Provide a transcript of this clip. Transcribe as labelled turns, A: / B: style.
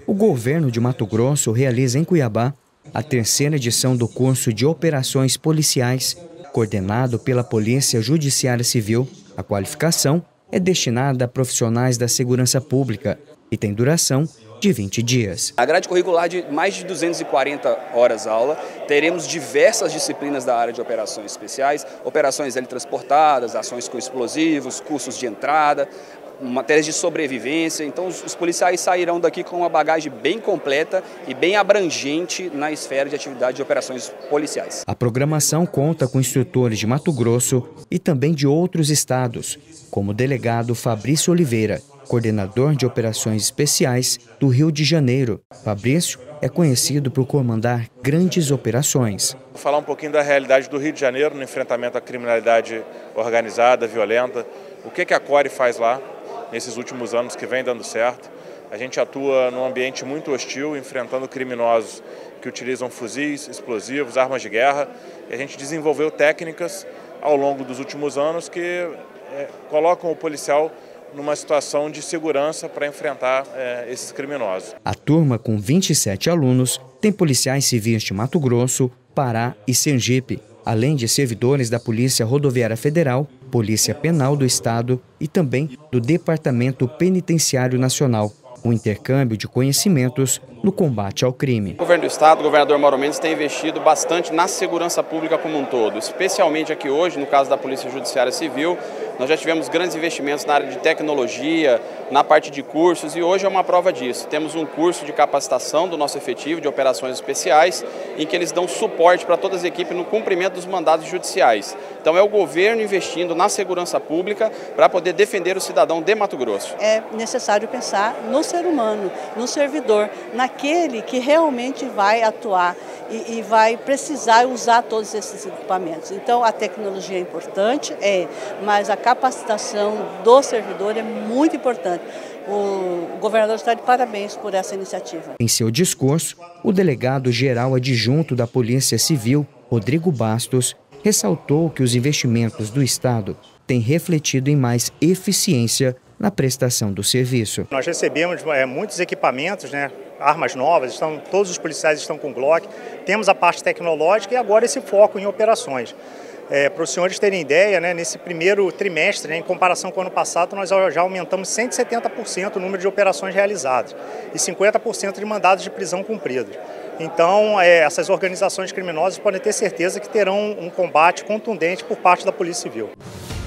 A: O governo de Mato Grosso realiza em Cuiabá a terceira edição do curso de Operações Policiais, coordenado pela Polícia Judiciária Civil. A qualificação é destinada a profissionais da segurança pública e tem duração de 20 dias.
B: A grade curricular de mais de 240 horas aula, teremos diversas disciplinas da área de operações especiais, operações teletransportadas, ações com explosivos, cursos de entrada, matérias de sobrevivência. Então os policiais sairão daqui com uma bagagem bem completa e bem abrangente na esfera de atividade de operações policiais.
A: A programação conta com instrutores de Mato Grosso e também de outros estados, como o delegado Fabrício Oliveira, coordenador de operações especiais do Rio de Janeiro. Fabrício é conhecido por comandar grandes operações.
C: Vou falar um pouquinho da realidade do Rio de Janeiro no enfrentamento à criminalidade organizada, violenta. O que a CORE faz lá nesses últimos anos que vem dando certo? A gente atua num ambiente muito hostil, enfrentando criminosos que utilizam fuzis, explosivos, armas de guerra. E a gente desenvolveu técnicas ao longo dos últimos anos que colocam o policial numa situação de segurança para enfrentar esses criminosos.
A: A turma, com 27 alunos, tem policiais civis de Mato Grosso, Pará e Sergipe, além de servidores da Polícia Rodoviária Federal, Polícia Penal do Estado e também do Departamento Penitenciário Nacional. O intercâmbio de conhecimentos no combate ao crime.
D: O governo do estado, o governador Mauro Mendes, tem investido bastante na segurança pública como um todo, especialmente aqui hoje, no caso da Polícia Judiciária Civil. Nós já tivemos grandes investimentos na área de tecnologia, na parte de cursos, e hoje é uma prova disso. Temos um curso de capacitação do nosso efetivo de operações especiais, em que eles dão suporte para todas as equipes no cumprimento dos mandados judiciais. Então é o governo investindo na segurança pública para poder defender o cidadão de Mato Grosso.
E: É necessário pensar no ser humano, no servidor, naquele que realmente vai atuar e vai precisar usar todos esses equipamentos. Então a tecnologia é importante, mas a capacitação do servidor é muito importante. O governador está de parabéns por essa iniciativa.
A: Em seu discurso, o delegado-geral adjunto da Polícia Civil, Rodrigo Bastos, ressaltou que os investimentos do Estado têm refletido em mais eficiência na prestação do serviço.
F: Nós recebemos muitos equipamentos, armas novas, todos os policiais estão com Glock, temos a parte tecnológica e agora esse foco em operações. Para os senhores terem ideia, nesse primeiro trimestre, em comparação com o ano passado, nós já aumentamos 170% o número de operações realizadas e 50% de mandados de prisão cumpridos. Então, essas organizações criminosas podem ter certeza que terão um combate contundente por parte da Polícia Civil.